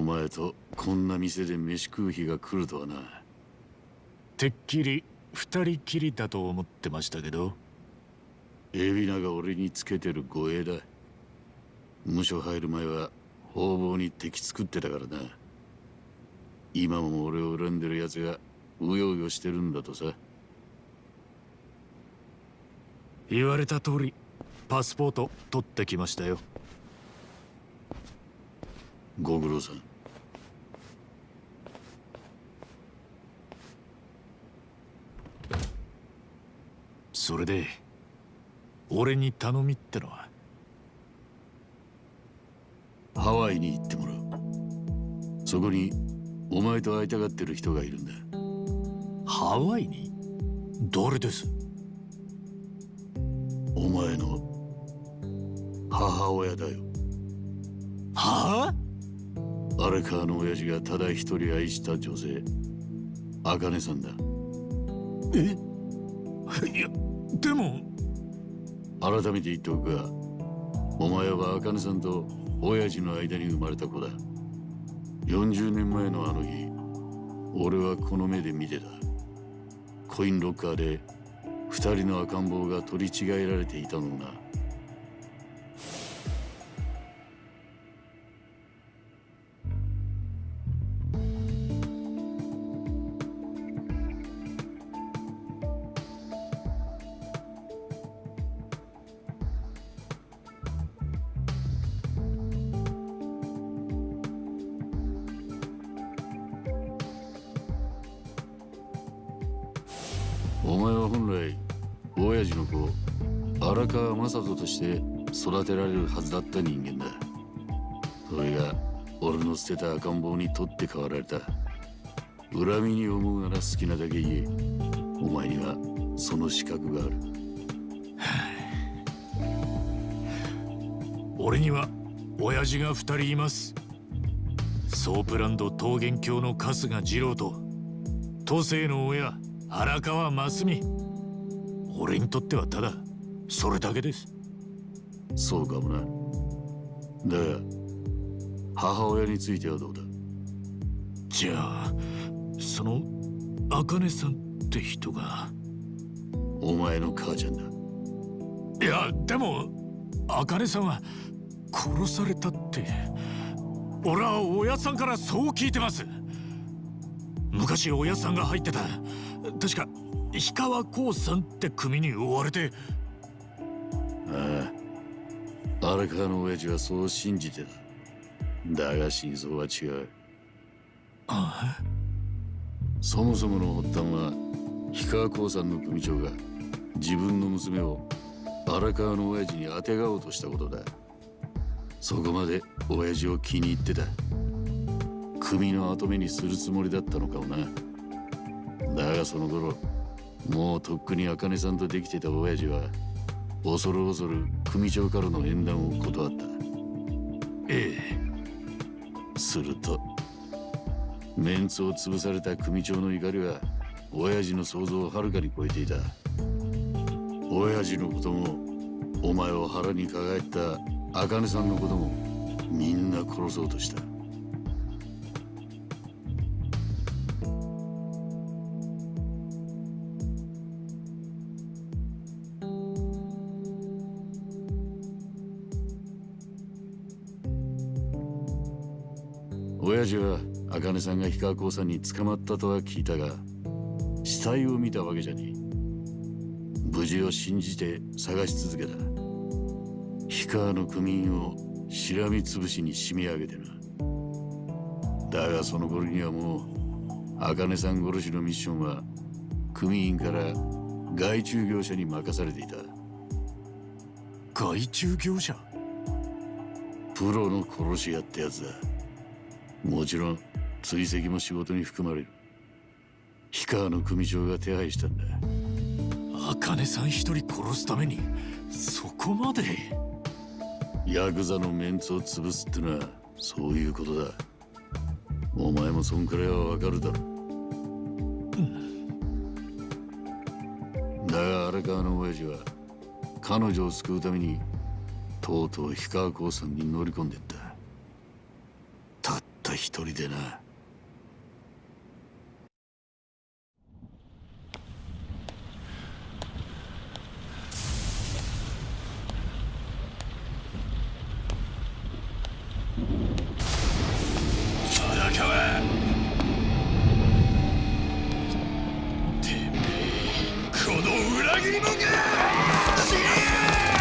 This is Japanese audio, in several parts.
前とこんな店で飯食う日が来るとはな。 てっきり二人きりだと思ってましたけど。 海老名が俺につけてる護衛だ。無所入る前は方々に敵作ってたからな。今も俺を恨んでる奴がうようよしてるんだとさ。 言われた通りパスポート取ってきましたよ。 ご苦労さん。 それで俺に頼みってのは？ ハワイに行ってもらう。そこにお前と会いたがってる人がいるんだ。 ハワイに？誰です？ お前の母親だよ。 はあ？荒川の親父がただ一人愛した女性、茜さんだ。 え？いや、でも。 改めて言っておくが、お前は茜さんと親父の間に生まれた子だ。40年前のあの日、俺はこの目で見てた。コインロッカーで2人の赤ん坊が取り違えられていたのをな。お前は本来親父の子荒川雅人として育てられるはずだった人間だ。それが俺の捨てた赤ん坊に取って代わられた。恨みに思うなら好きなだけ言え。お前にはその資格がある。 俺には親父が2人います。ソープランド桃源郷の春日二郎と都政の親荒川真澄。俺にとってはただそれだけです。 そうかもな。だが母親についてはどうだ？ じゃあその茜さんって人がお前の母ちゃんだ。 いやでも茜さんは殺されたって。俺はおやさんからそう聞いてます。昔おやさんが入ってた確か氷川興産って組に追われて。 ああ、荒川の親父はそう信じてた。だが真相は違う。 ああ、 そもそもの発端は氷川興産の組長が自分の娘を荒川の親父にあてがおうとしたことだ。そこまで親父を気に入ってた。組の跡目にするつもりだったのかもな。だがその頃もうとっくに茜さんとできてた親父は恐る恐る組長からの縁談を断った。 ええ。 するとメンツを潰された組長の怒りは親父の想像をはるかに超えていた。親父のこともお前を腹に抱えた茜さんのこともみんな殺そうとした。親父は茜さんが氷川興産に捕まったとは聞いたが、死体を見たわけじゃねえ。無事を信じて探し続けた。氷川の組員をしらみつぶしに締め上げてな。だがその頃にはもう茜さん殺しのミッションは組員から外注業者に任されていた。 外注業者？ プロの殺し屋ってやつだ。もちろん追跡も仕事に含まれる。氷川の組長が手配したんだ。 茜さん一人殺すためにそこまで？ ヤクザのメンツを潰すってのはそういうことだ。お前もそんくらいはわかるだろ。だが荒川の親父は彼女を救うためにとうとう氷川興産に乗り込んでった。たったた一人でな。 荒川、てめえこの裏切り者が死ね！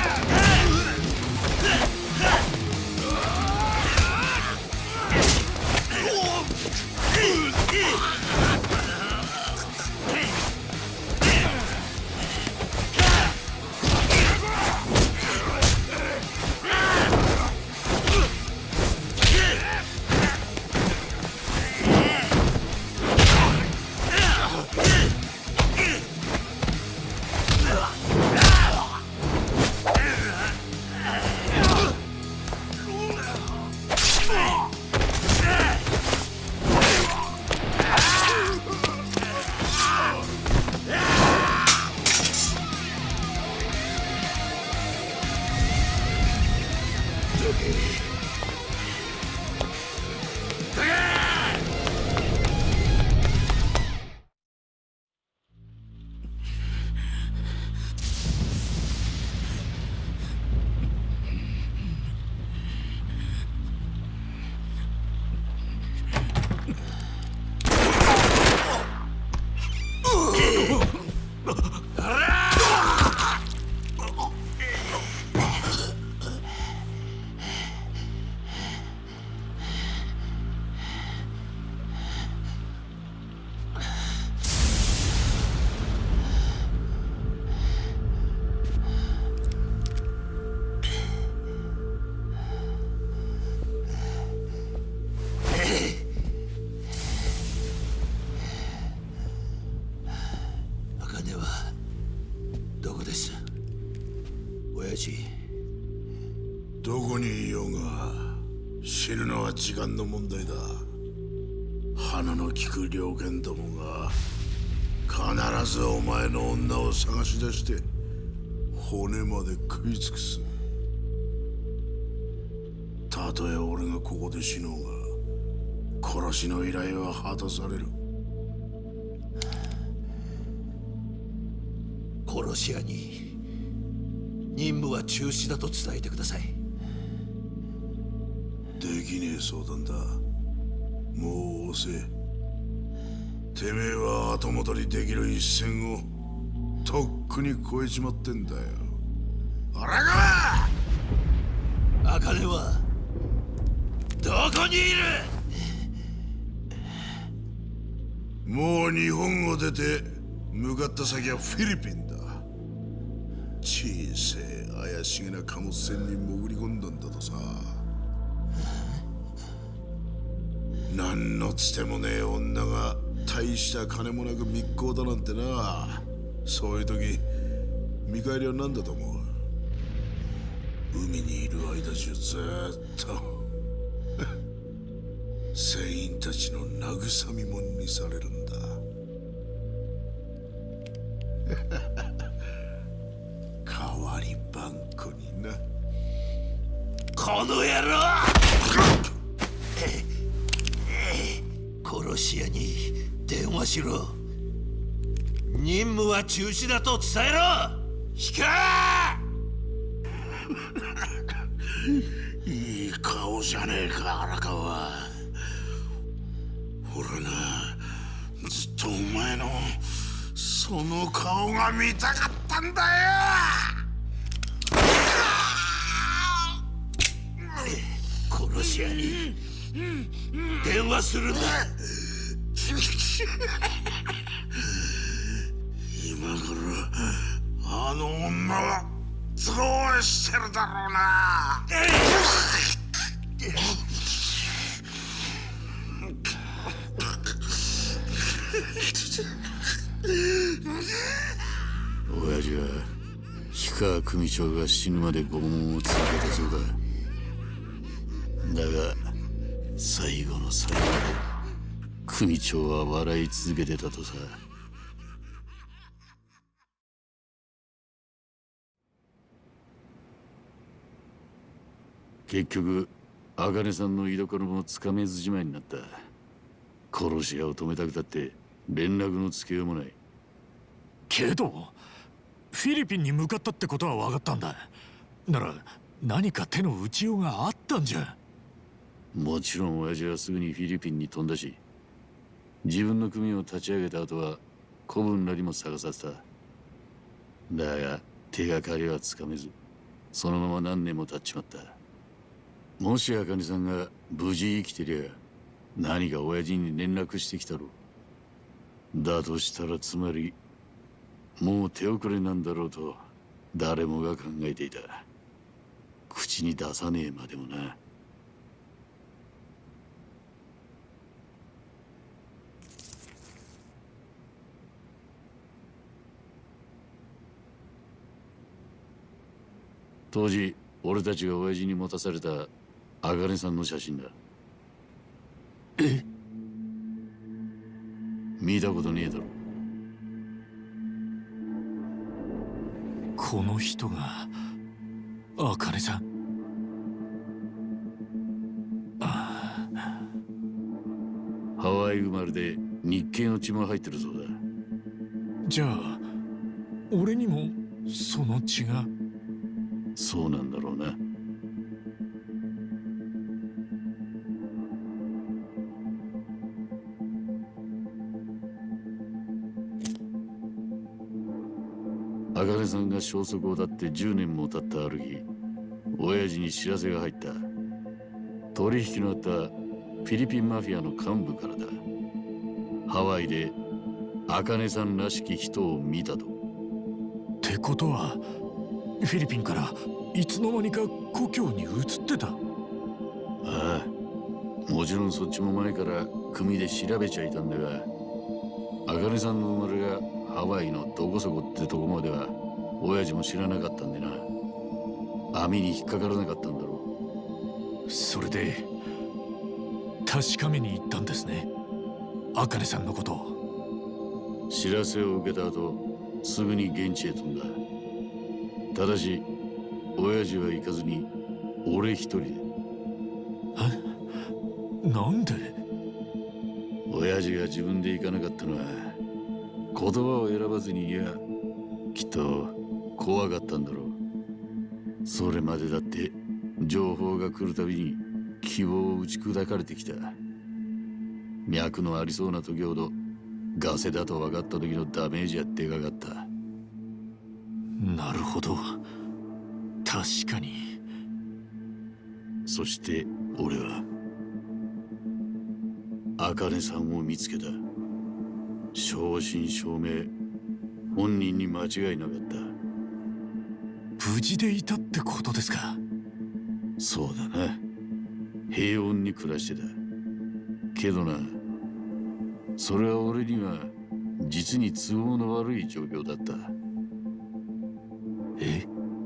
どこにいようが死ぬのは時間の問題だ。鼻の利く猟犬どもが必ずお前の女を探し出して骨まで食い尽くす。たとえ俺がここで死のうが殺しの依頼は果たされる。 殺し屋に任務は中止だと伝えてください。 できねえ相談だ。もう遅え。てめえは後戻りできる一線をとっくに越えちまってんだよ。荒川！ 茜はどこにいる？ もう日本を出て向かった先はフィリピンだ。小せえ怪しげな貨物船に潜り込んだんだとさ。何のつてもねえ女が大した金もなく密航だなんてな。そういう時見返りは何だと思う？海にいる間中ずっと船員たちの慰み者にされるんだ。代わりばんこにな。 この野郎！殺し屋に電話しろ。任務は中止だと伝えろ。引かいい顔じゃねえか荒川。俺な、ずっとお前のその顔が見たかったんだよ。 殺し屋に電話するんだ。 今頃あの女はどうしてるだろうな。 親父は氷川組長が死ぬまで拷問を続けたそうだ。だが最後の最後で組長は笑い続けてたとさ。結局茜さんの居所もつかめずじまいになった。殺し屋を止めたくたって連絡のつけようもない。 けどフィリピンに向かったってことは分かったんだ。なら何か手の打ちようがあったんじゃ。 もちろん親父はすぐにフィリピンに飛んだし、自分の組を立ち上げた後は子分らにも探させた。だが手がかりはつかめず、そのまま何年も経っちまった。もし茜さんが無事生きてりゃ何か親父に連絡してきたろう。だとしたらつまりもう手遅れなんだろうと誰もが考えていた。口に出さねえまでもな。当時俺たちが親父に持たされた茜さんの写真だ。 え？ 見たことねえだろ。 この人が茜さん。 ハワイ生まれで日系の血も入ってるそうだ。 じゃあ俺にもその血が。 そうなんだろうな。茜さんが消息を絶って10年も経ったある日、親父に知らせが入った。取引のあったフィリピンマフィアの幹部からだ。ハワイで茜さんらしき人を見たと。 ってことはフィリピンからいつの間にか故郷に移ってた。 ああ、もちろんそっちも前から組で調べちゃいたんだが、茜さんの生まれがハワイのどこそこってとこまでは親父も知らなかったんでな。網に引っかからなかったんだろう。それで確かめに行ったんですね、茜さんのことを。 知らせを受けた後すぐに現地へ飛んだ。ただし親父は行かずに俺一人で。 え？なんで？ 親父が自分で行かなかったのは言葉を選ばずに、いやきっと怖かったんだろう。それまでだって情報が来るたびに希望を打ち砕かれてきた。脈のありそうな時ほどガセだと分かった時のダメージはでかかった。 なるほど、確かに。 そして俺は茜さんを見つけた。正真正銘本人に間違いなかった。 無事でいたってことですか？ そうだな。平穏に暮らしてた。けどな、それは俺には実に都合の悪い状況だった。 え？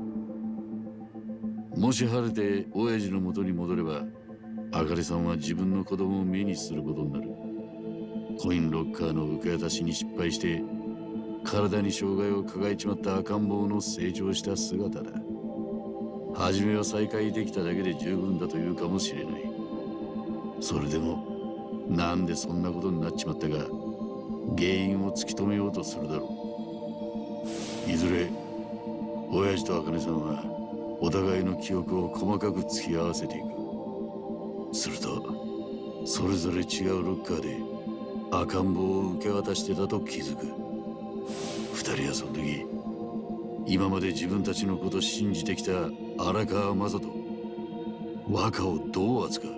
もし晴れて親父の元に戻れば、茜さんは自分の子供を目にすることになる。コインロッカーの受け渡しに失敗して体に障害を抱えちまった赤ん坊の成長した姿だ。初めは再会できただけで十分だというかもしれない。それでもなんでそんなことになっちまったか原因を突き止めようとするだろう。いずれ親父と茜さんはお互いの記憶を細かく突き合わせていく。するとそれぞれ違うロッカーで赤ん坊を受け渡してたと気づく。二人はその時今まで自分たちのことを信じてきた荒川雅人、若をどう扱う？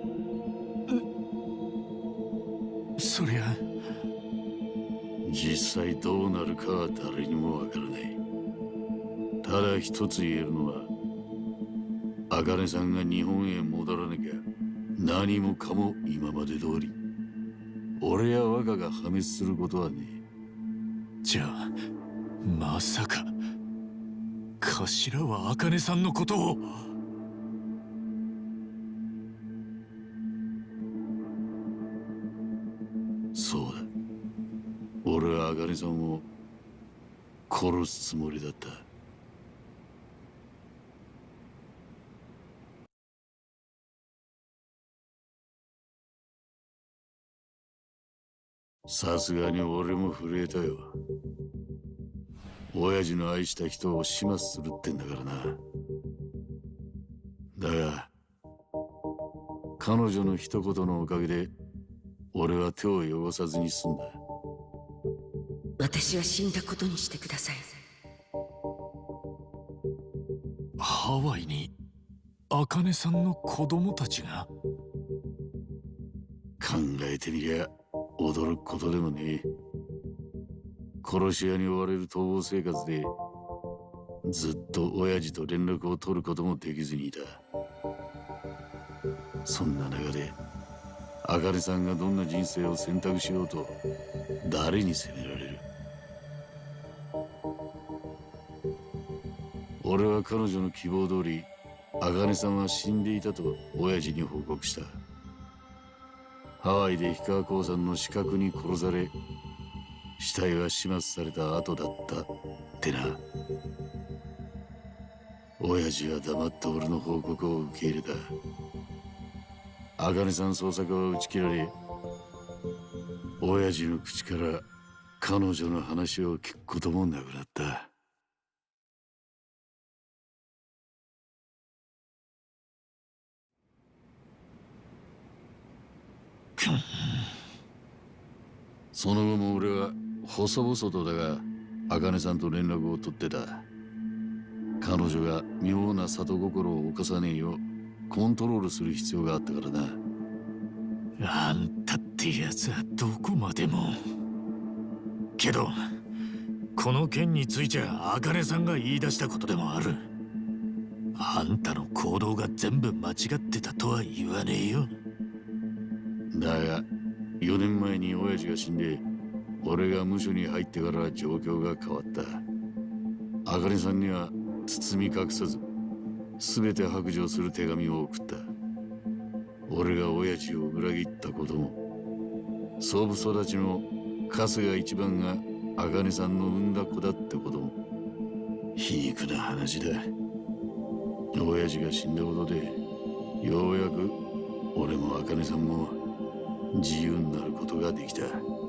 そりゃ実際どうなるかは誰にもわからない。ただ一つ言えるのは、茜さんが日本へ戻らなきゃ何もかも今まで通り。俺や若が破滅することはねえ。 じゃあまさか頭は茜さんのことを。 そうだ、俺は茜さんを殺すつもりだった。 さすがに俺も震えたよ。親父の愛した人を始末するってんだからな。だが彼女の一言のおかげで俺は手を汚さずに済んだ。 私は死んだことにしてください。 ハワイに茜さんの子供たちが。 考えてみりゃ驚くことでもねえ。殺し屋に追われる逃亡生活でずっと親父と連絡を取ることもできずにいた。そんな中で茜さんがどんな人生を選択しようと誰に責められる。俺は彼女の希望通り茜さんは死んでいたと親父に報告した。ハワイで氷川興産の死角に殺され死体は始末された後だったってな。親父は黙って俺の報告を受け入れた。茜さん捜索は打ち切られ、親父の口から彼女の話を聞くこともなくなった。その後も俺は細々とだが茜さんと連絡を取ってた。彼女が妙な里心を犯さねえようコントロールする必要があったからな。 あんたってやつはどこまでも。けどこの件については茜さんが言い出したことでもある。あんたの行動が全部間違ってたとは言わねえよ。 だが4年前に親父が死んで俺が無所に入ってから状況が変わった。茜さんには包み隠さず全て白状する手紙を送った。俺が親父を裏切ったことも、壮父育ちの春日一番が茜さんの産んだ子だってことも皮肉な話だ。親父が死んだことでようやく俺も茜さんも自由になることができた。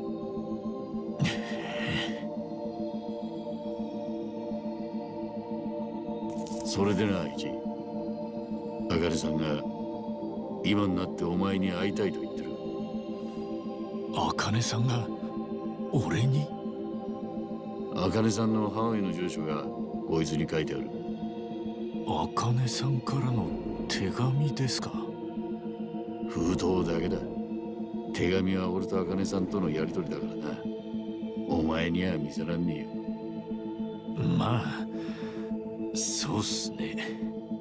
それでな、一茜さんが今になってお前に会いたいと言ってる。 茜さんが俺に？ 茜さんのハワイの住所がこいつに書いてある。 茜さんからの手紙ですか？ 封筒だけだ。手紙は俺と茜さんとのやりとりだからな。お前には見せらんねえよ。 まあそうっすね。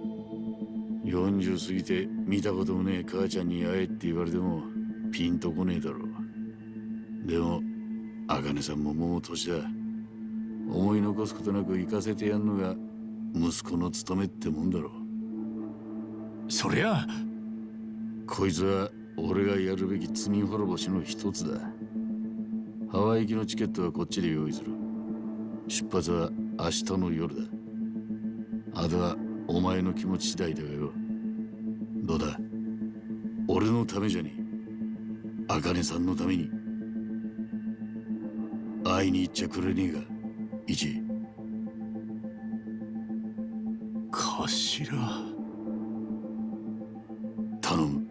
40過ぎて見たこともねえ母ちゃんに会えって言われてもピンとこねえだろう。でも茜さんももう年だ。思い残すことなく行かせてやんのが息子の務めってもんだろう。 そりゃこいつは俺がやるべき罪滅ぼしの一つだ。ハワイ行きのチケットはこっちで用意する。出発は明日の夜だ。あとはお前の気持ち次第だがよ。どうだ、俺のためじゃねえ、茜さんのために会いに行っちゃくれねえが、一。 頭頼む。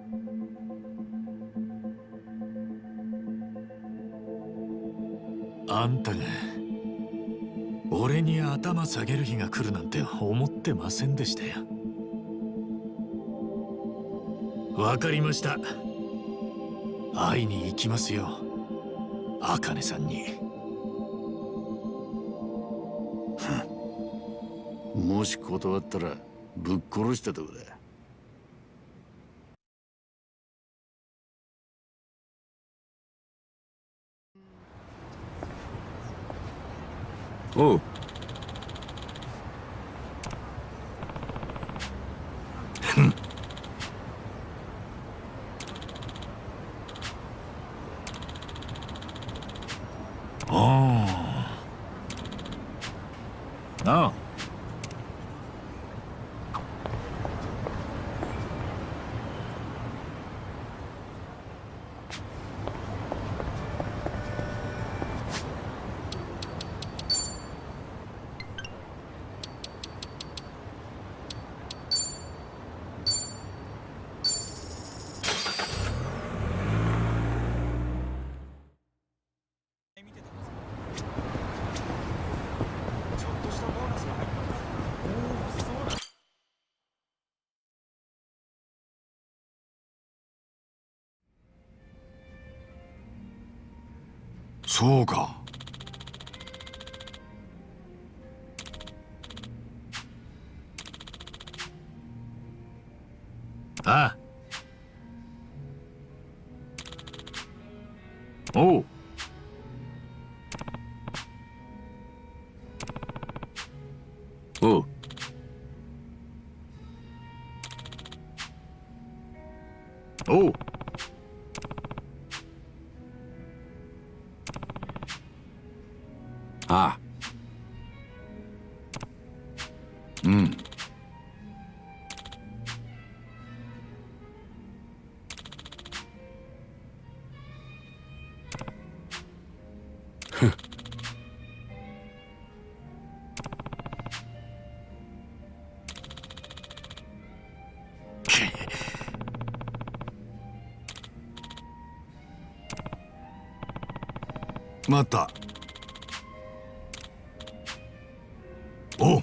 あんたが俺に頭下げる日が来るなんて思ってませんでしたよ。わかりました。会いに行きますよ、茜さんに。 もし断ったらぶっ殺したとこだ。 おう。ああ。 そうか。 ああ。 おう。おう。おう。ああ。うん。 待った。おう。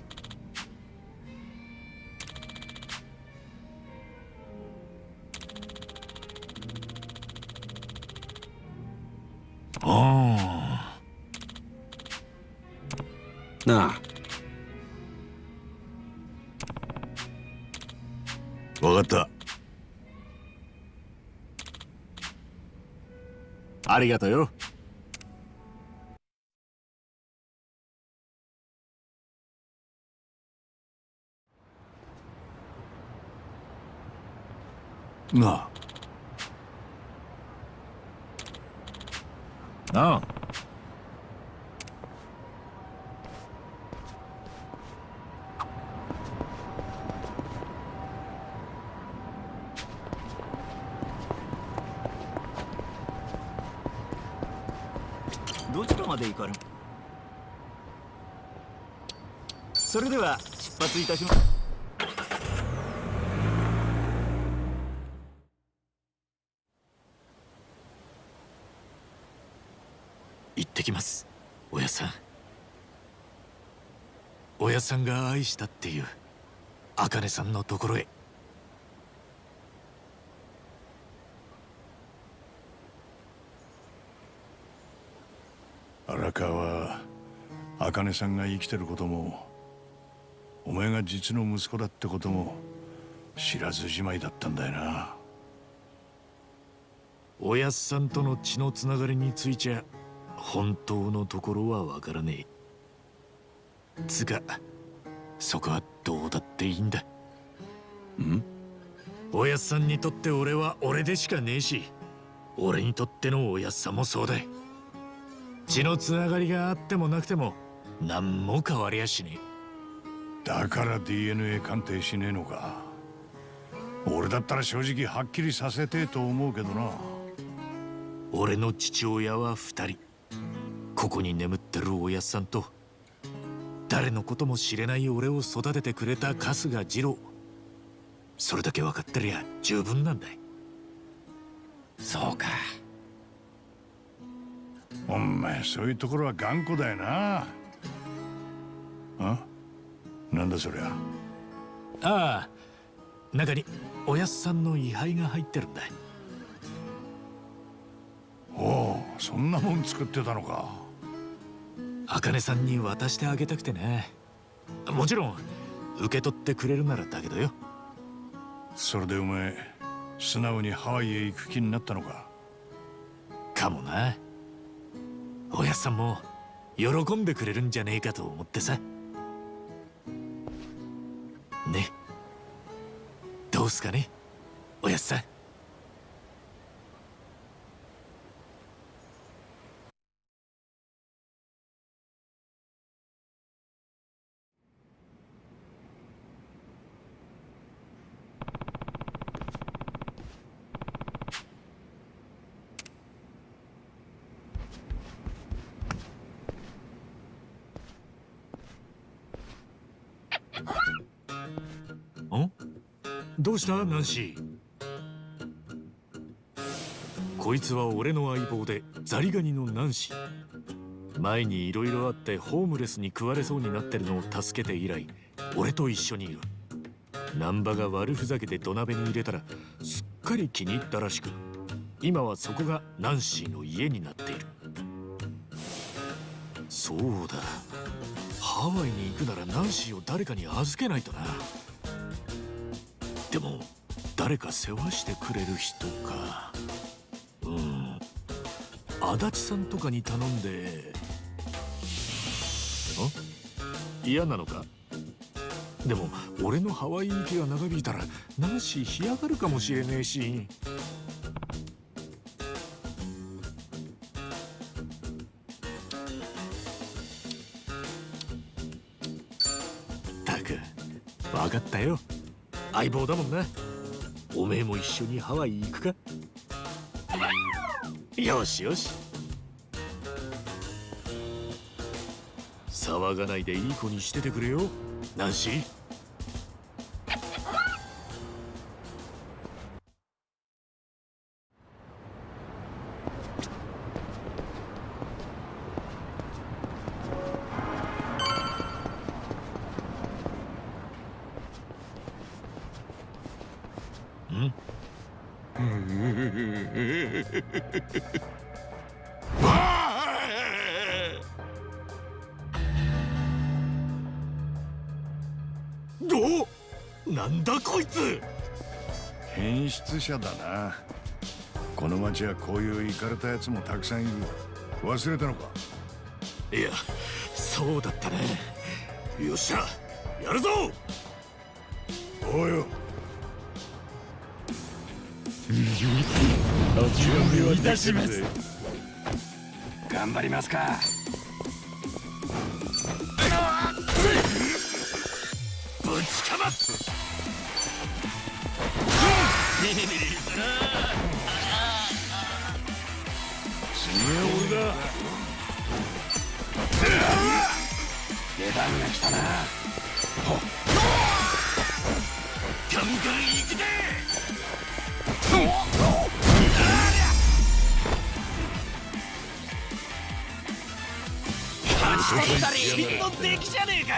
ああ。なあ。 わかった。 ありがとうよ。 なあ。 ああ。 どちらまで行かれる？それでは出発いたします。 行ってきます、おやさん。おやさんが愛したっていう茜さんのところへ。 荒川、茜さんが生きてることも、お前が実の息子だってことも知らずじまいだったんだよな。 おやっさんとの血のつながりについちゃ本当のところはわからねえ。つかそこはどうだっていいんだ。 ん？ おやっさんにとって俺は俺でしかねえし、俺にとってのおやっさんもそうだ。血のつながりがあってもなくても何も変わりやしねえ。だから DNA 鑑定しねえのか。俺だったら正直はっきりさせてえと思うけどな。 俺の父親は2人。ここに眠ってるおやっさんと、誰のことも知れない俺を育ててくれた春日二郎。それだけ分かってりゃ十分なんだ。 そうか。 お前そういうところは頑固だよな。なんだそりゃ。 ああ、中におやっさんの位牌が入ってるんだ。 おお、そんなもん作ってたのか。 茜さんに渡してあげたくてね。もちろん受け取ってくれるならだけどよ。 それでお前素直にハワイへ行く気になったのか。 かもな。おやっさんも喜んでくれるんじゃねえかと思ってさ。ね、どうすかね、おやっさん。どうしたナンシー。こいつは俺の相棒でザリガニのナンシー。前にいろいろあってホームレスに食われそうになってるのを助けて以来俺と一緒にいる。難波が悪ふざけて土鍋に入れたらすっかり気に入ったらしく、今はそこがナンシーの家になっている。 そうだ、ハワイに行くならナンシーを誰かに預けないとな。でも誰か世話してくれる人か。足立さんとかに頼んで。嫌なのか？でも俺のハワイ行きが長引いたらナンシー干上がるかもしれねえし。たく分かったよ、相棒だもんな。おめえも一緒にハワイ行くか？よしよし。騒がないでいい子にしててくれよ、ナンシー。なんだこいつ。 変質者だな。この町はこういうイカれたやつもたくさんいる。忘れたのか？ いや、そうだったね。よっしゃ、やるぞ。 おうよ。 お準備をいたします。 頑張りますか。 ぶちかます。 次は俺だ。 出番が来たな。 ガンガン行くぜ。一本出来じゃねえか。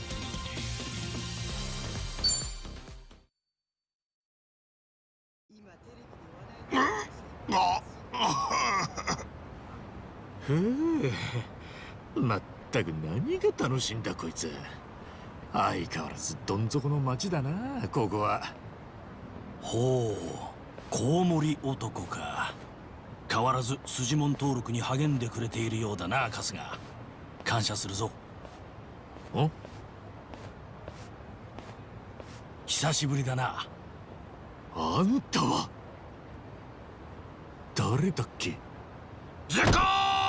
まったく何が楽しいんだこいつ。相変わらずどん底の町だなここは。 ほう、コウモリ男か。変わらず筋門登録に励んでくれているようだな春日。感謝するぞ。久しぶりだな。 あんたは誰だっけ？ ズコー！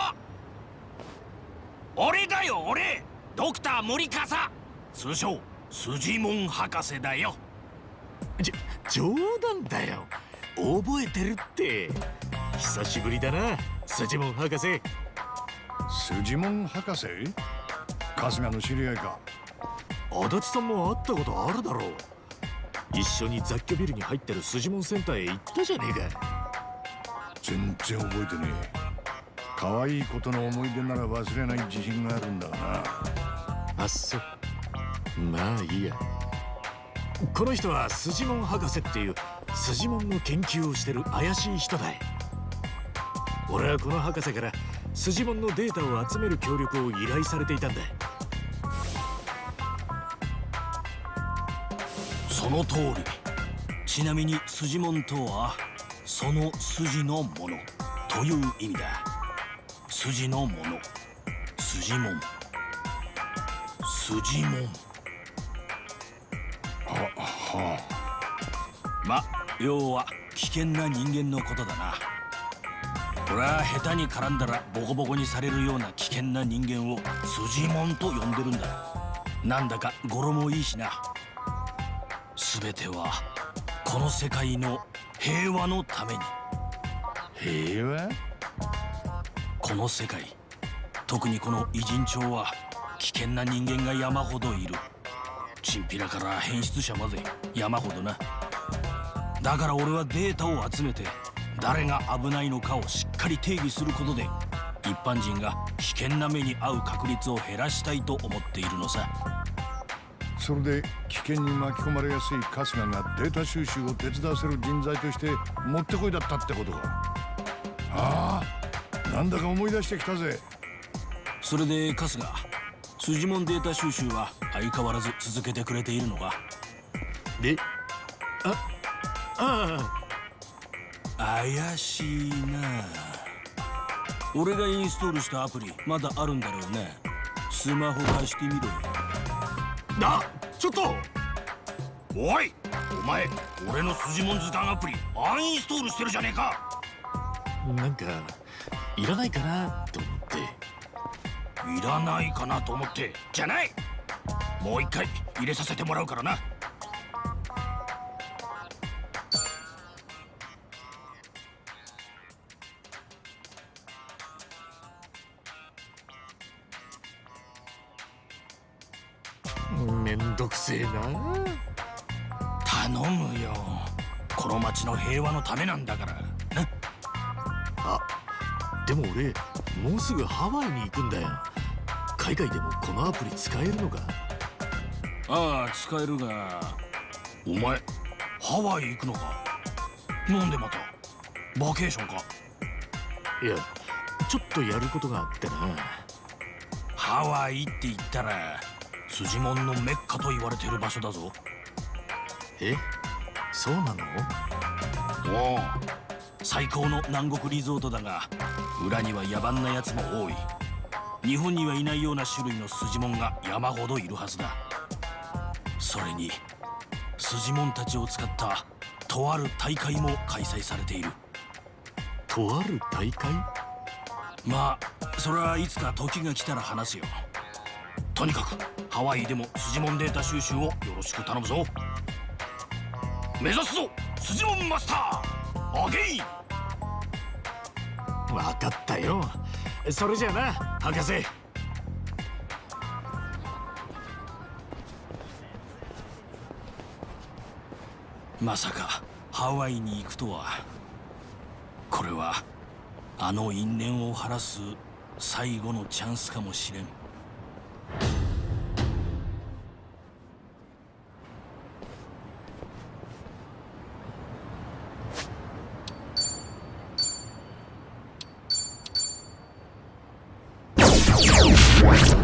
俺だよ俺、ドクター森笠、通称筋門博士だよ。 冗談だよ、覚えてるって。久しぶりだな筋門博士。 筋門博士？春日の知り合いか？ 足立さんも会ったことあるだろう。一緒に雑居ビルに入ってる筋門センターへ行ったじゃねえか。 全然覚えてねえ。可愛いことの思い出なら忘れない自信があるんだがな。 あっそ、まあいいや。この人は筋門博士っていう筋門の研究をしてる怪しい人だ。俺はこの博士から筋門のデータを集める協力を依頼されていたんだ。 その通り。ちなみに筋門とはその筋のものという意味だ。筋のもの、筋門、筋門。ま、要は危険な人間のことだな。俺は下手に絡んだらボコボコにされるような危険な人間を筋門と呼んでるんだ。なんだか語呂もいいしな。全てはこの世界の平和のために。 平和？ この世界、特にこの異人町は危険な人間が山ほどいる。チンピラから変質者まで山ほどな。だから俺はデータを集めて誰が危ないのかをしっかり定義することで一般人が危険な目に遭う確率を減らしたいと思っているのさ。 それで危険に巻き込まれやすい春日がデータ収集を手伝わせる人材としてもってこいだったってことか。ああ、なんだか思い出してきたぜ。 それで春日、筋紋データ収集は相変わらず続けてくれているのか？ で、 怪しいな。俺がインストールしたアプリまだあるんだろうね。スマホ貸してみろよ。 ちょっとおい、お前俺の筋紋図鑑アプリアンインストールしてるじゃねえか。 なんかいらないかなと思って。 いらないかなと思ってじゃない。もう一回入れさせてもらうからな。 めんどくせえな。 頼むよ、この町の平和のためなんだからな。 でも俺もうすぐハワイに行くんだよ。海外でもこのアプリ使えるのか？ ああ、使えるが、お前ハワイ行くのか？なんでまたバケーションか？ いや、ちょっとやることがあってな。 ハワイって言ったら筋紋のメッカと言われてる場所だぞ。 え、そうなの？ おお、最高の南国リゾートだが、裏には野蛮なやつも多い。日本にはいないような種類の筋紋が山ほどいるはずだ。それに筋紋たちを使ったとある大会も開催されている。 とある大会？ まあそれはいつか時が来たら話すよ。とにかくハワイでも筋紋データ収集をよろしく頼むぞ。目指すぞ筋紋マスターアゲイン。 分かったよ。それじゃあな、博士。 まさかハワイに行くとは。これはあの因縁を晴らす最後のチャンスかもしれん。 What?